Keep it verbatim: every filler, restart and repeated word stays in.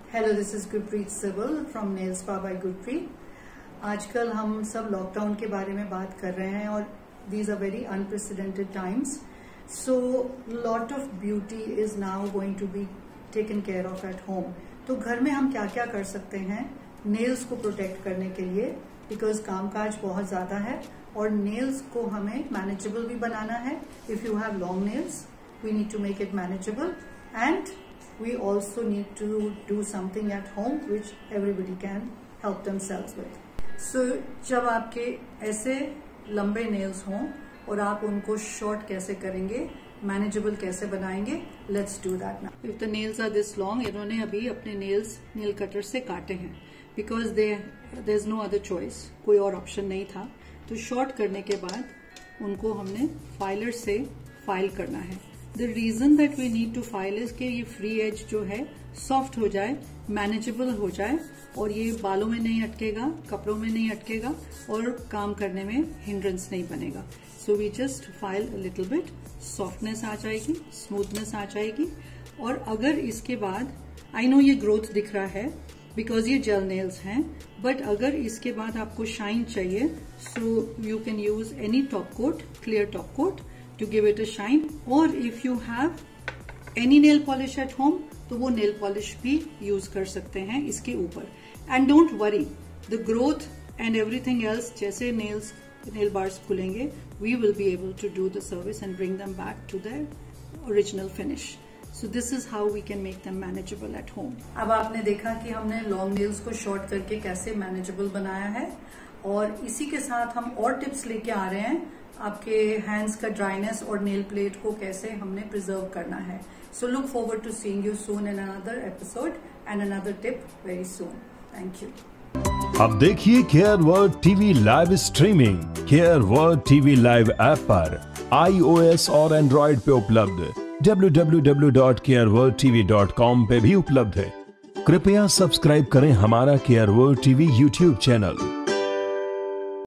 Hello, this is Gurpreet Sebal from nail spa by Gurpreet. आजकल हम सब लॉकडाउन के बारे में बात कर रहे हैं और these are very unprecedented times, so lot of beauty is now going to be taken care of at home. तो घर में हम क्या क्या कर सकते हैं नेल्स को प्रोटेक्ट करने के लिए, बिकॉज कामकाज बहुत ज्यादा है और नेल्स को हमें मैनेजेबल भी बनाना है। If you have long nails we need to make it manageable and we also need to do something at home which everybody can help themselves with. So जब आपके ऐसे लंबे नेल्स हों और आप उनको शॉर्ट कैसे करेंगे, मैनेजेबल कैसे बनाएंगे, let's do that now. If the nails are this long, इन्होंने अभी अपने नेल्स नेल कटर से काटे हैं because they there is no other choice, कोई और ऑप्शन नहीं था। तो शॉर्ट करने के बाद उनको हमने फाइलर से फाइल करना है। The reason that we need to file is कि ये फ्री एज जो है सॉफ्ट हो जाए, मैनेजेबल हो जाए और ये बालों में नहीं अटकेगा, कपड़ों में नहीं अटकेगा और काम करने में हिंड्रेंस नहीं बनेगा। So we just file a little bit, softness आ जाएगी, स्मूथनेस आ जाएगी। और अगर इसके बाद आई नो ये ग्रोथ दिख रहा है बिकॉज ये जेल नेल्स हैं, बट अगर इसके बाद आपको शाइन चाहिए so you can use any top coat, clear top coat to give it a shine, or if you have any nail polish at home तो वो nail polish भी use कर सकते हैं इसके ऊपर। And don't worry, the growth and everything else, जैसे nails nail bars खुलेंगे, we will be able to do the service and bring them back to their original finish. So this is how we can make them manageable at home. अब आपने देखा कि हमने long nails को short करके कैसे manageable बनाया है और इसी के साथ हम और टिप्स लेके आ रहे हैं आपके हैंड्स का ड्राइनेस और नेल प्लेट को कैसे हमने प्रिजर्व करना है। So look forward to seeing you soon in another episode and another tip very soon. Thank you. अब देखिए Care World TV live streaming Care World TV live app पर iOS और Android पे उपलब्ध, W W W dot Care World TV dot com पे भी उपलब्ध है। कृपया सब्सक्राइब करें हमारा Care World TV YouTube channel.